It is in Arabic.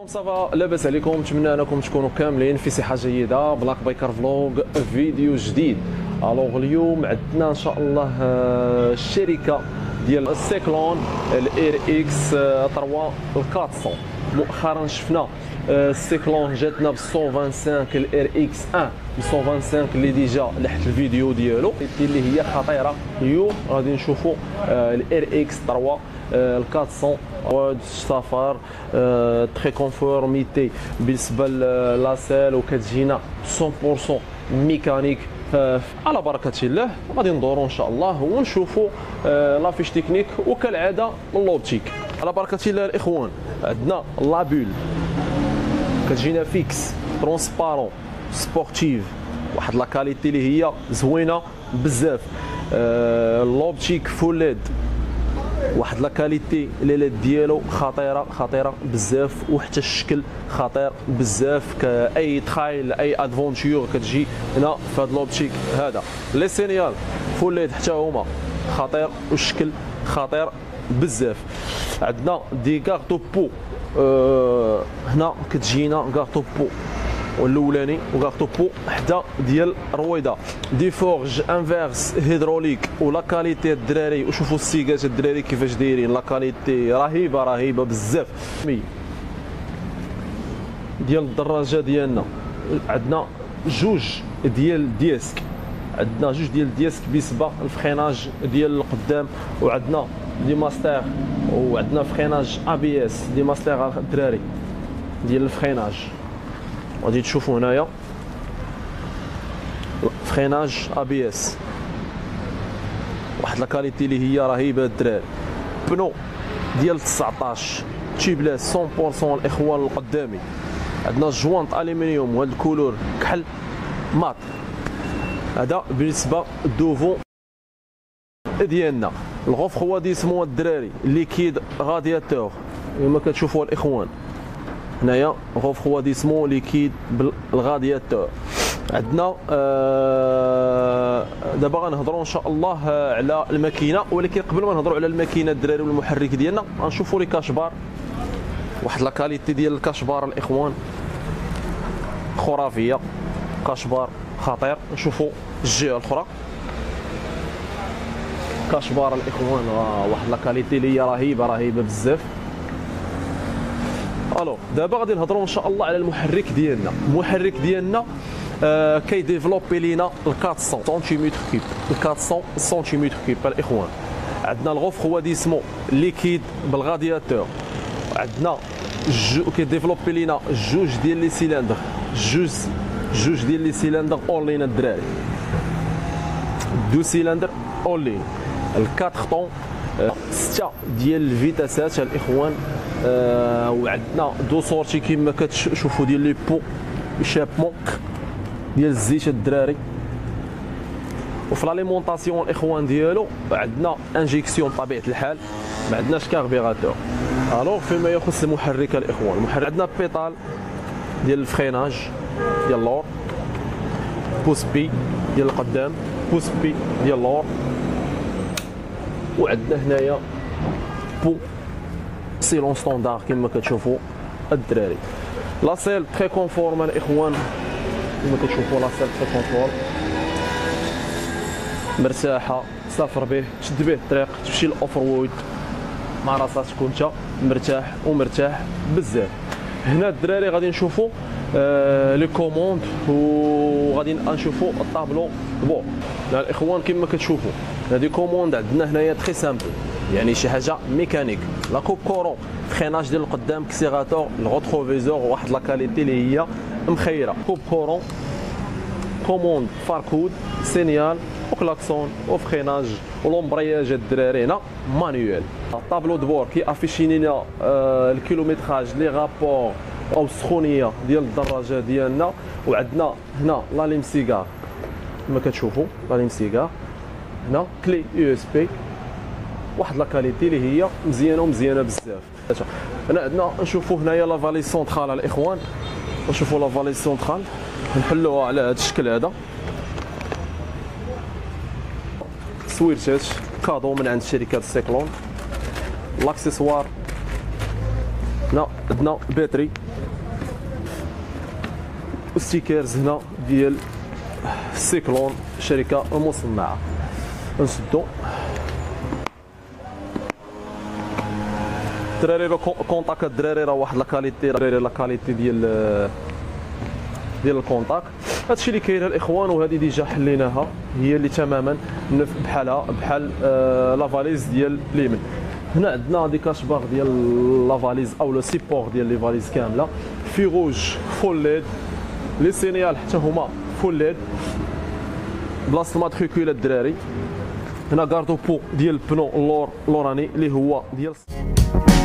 صافا لاباس عليكم؟ نتمنى انكم تكونوا كاملين في صحه جيده. بلاك بايكر فلوغ فيديو جديد. الوغ اليوم عندنا ان شاء الله الشركه ديال السيكلون الاير اكس 3 400. مؤخرا شفنا السيكلون جاتنا بال 125 الاير اكس 1 ب 125 اللي ديجا لحت الفيديو ديالو اللي هي خطيره. اليوم غادي نشوفوا الاير اكس 3 ال 400 السفر تري كونفورميتي بالنسبه للاسيل وكتجينا 100% ميكانيك. على بركه الله غادي ندوروا ان شاء الله ونشوفوا لافيش تكنيك وكالعاده من لوبتيك. على بركه الله الاخوان عندنا لابول كتجينا فيكس ترونسبارون سبورتيف واحد لا كاليتي اللي هي زوينه بزاف. لوبتيك فول ليد واحد لا كاليتي ليلاد ديالو خطيره بزاف، وحتى الشكل خطير بزاف. كاي ترايل اي ادفونتور كتجي هنا في هذا لوبتيك هذا. لي سينيال فول ليد حتى هما خطير والشكل خطير بزاف. عندنا دي كارطو بو هنا كتجينا كارطو بو والاولاني وكارطو بو حدا ديال رويده دي فورج انفيرس هيدروليك. ولا كاليتي الدراري وشوفوا السيكات الدراري كيفاش دايرين، لا كاليتي رهيبه بزاف. ديال الدراجه ديالنا عندنا جوج ديال ديسك، عندنا جوج ديال ديسك بسبب الفريناج ديال القدام، وعندنا دي ماستر وعندنا فريناج اي بي اس دي ماستر الدراري ديال الفريناج. غادي تشوفوا هنايا فريناج اي بي اس واحد لا كاليتي اللي هي رهيبه الدراري. بنو ديال 19 تيبلاس 100% الاخوان القدامي. عندنا جوانط الومنيوم وهذا الكولور كحل مات. هذا بالنسبه دوفون ديالنا. الغوفخواديسمون الدراري ليكيد غادياتور كما كتشوفوا الاخوان هنايا غوفخواديسمون ليكيد بالغادياتور. عندنا دابا غنهضروا ان شاء الله على الماكينه، ولكن قبل ما نهضروا على الماكينه الدراري والمحرك ديالنا غنشوفوا لي كاشبار. واحد لا كاليتي ديال الكاشبار الاخوان خرافيه، كاشبار خطير. نشوفوا الجهه الاخرى كاشبار الاخوان واحد لا كاليتي اللي هي رهيبه بزاف. الو دابا غادي نهضروا ان شاء الله على المحرك ديالنا. المحرك ديالنا كيديفلوبي لينا ال 400 سنتيمتر كيب، ال 400 سنتيمتر كيب الاخوان. عندنا الغوفخواديسمون ليكيد بالغادياتور. عندنا كيديفلوبي لينا جوج ديال لي سيلندر، جوج ديال لي سيلندر اونلاين الدراري، دو سيلندر اونلاين. الكاتر طون 6 ديال الفيتاسات الاخوان. وعندنا دو سورتي كما كتشوفوا ديال لي بو شابمون ديال الزيت الدراري. وفي لاليمونطاسيون الاخوان ديالو عندنا انجيكسيون بطبيعه الحال، ما عندناش كاربيراتور. الوغ فيما يخص المحرك الاخوان، المحرك عندنا بيطال ديال الفريناج ديال اللور، بوس بي ديال القدام، بوس بي ديال اللور. وعندنا هنايا بو سيلون ستوندار كما كتشوفوا الدراري. لاسيل تري كونفورم الاخوان كما كتشوفوا، لاسيل تري كونفورم مرتاحه، سافر به تشد به الطريق، تمشي الاوفر وود مع راسك تكون انت مرتاح بزاف. هنا الدراري غادي نشوفوا لي كوموند وغادي نشوفوا الطابلو بو الاخوان. كما كتشوفوا هذه كوموند عندنا هنايا تري سامبل، يعني شي حاجه ميكانيك. لا كوب كورون فريناج ديال القدام، كسيغاتور، الغوتروفيزور، واحد لا كاليتي اللي هي مخيره. كوب كورون، كوموند فاركود، سينيال وكلاكسون وفريناج ولومبرياج الدراري هنا مانيوال. طابلو دبور كيافيشي لنا الكيلومتراج لي رابور او السخونيه ديال الدراجه ديالنا. وعندنا هنا لا ليم سيغار كما كتشوفوا، لا ليم سيغار هنا كلي يو اس بي واحد لا كاليتي اللي هي مزيانه بزاف. هنا عندنا نشوفوا هنايا لا فالي سونترال الاخوان، نشوفوا لا فالي سونترال نحلوها على هذا الشكل هذا. سويرتات كادو من عند شركه السيكلون. لاكسيسوار هنا عندنا باتري، ستيكرز هنا ديال سيكلون شركه مصنعه. نسدو الدراري راه كونتاك، الدراري راه واحد لاكاليتي، الدراري لاكاليتي ديال الكونتاك. هادشي اللي كاين الاخوان، وهذه ديجا حليناها، هي اللي تماما بحالها بحال لافاليز ديال اليمين. هنا عندنا دي كاشباغ ديال لافاليز او لو سيبور ديال لي فاليز كامله، في روج فول ليد، لي سينيال حتى هما فول ليد بلاصه الماتريكول الدراري. هنا كاردو بو ديال البنو اللوراني اللي هو ديال